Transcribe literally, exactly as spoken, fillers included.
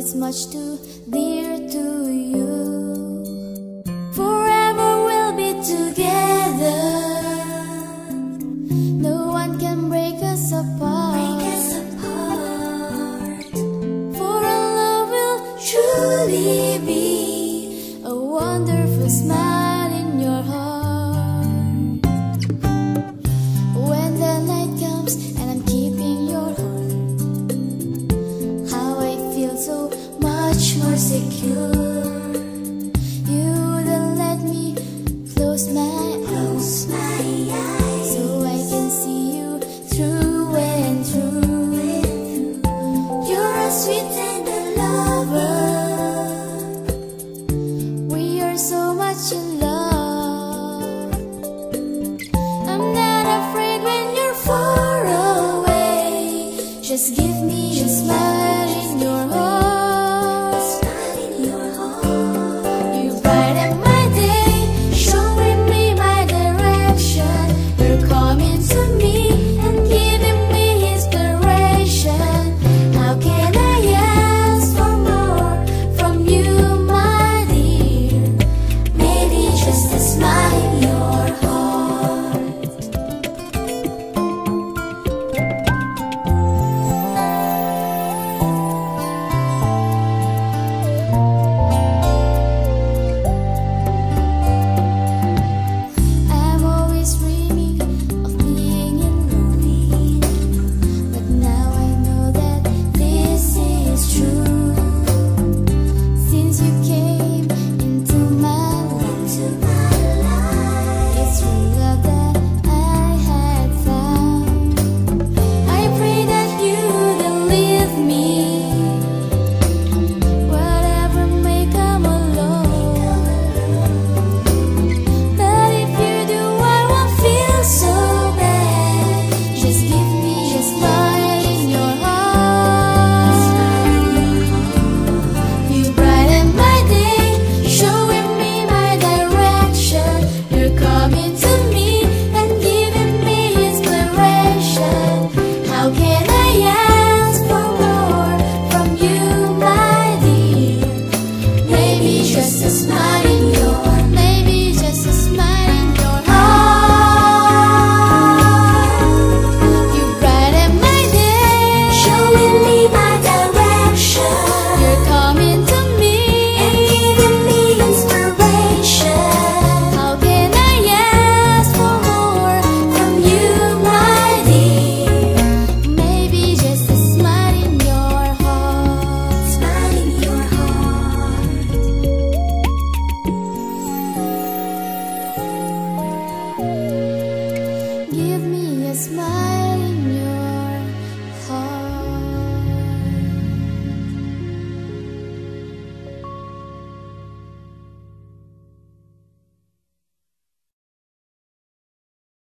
it's much too dear to you. Forever we'll be together. No one can break us apart. Break us apart. For our love will truly be a wonderful smile in your heart. When the night comes and I'm keeping your heart, how I feel so much more secure. You then let me close my close my eyes, so I can see you through and through. You're a sweet tender lover. We are so much in love. I'm not afraid when you're far away. Just give me a smile.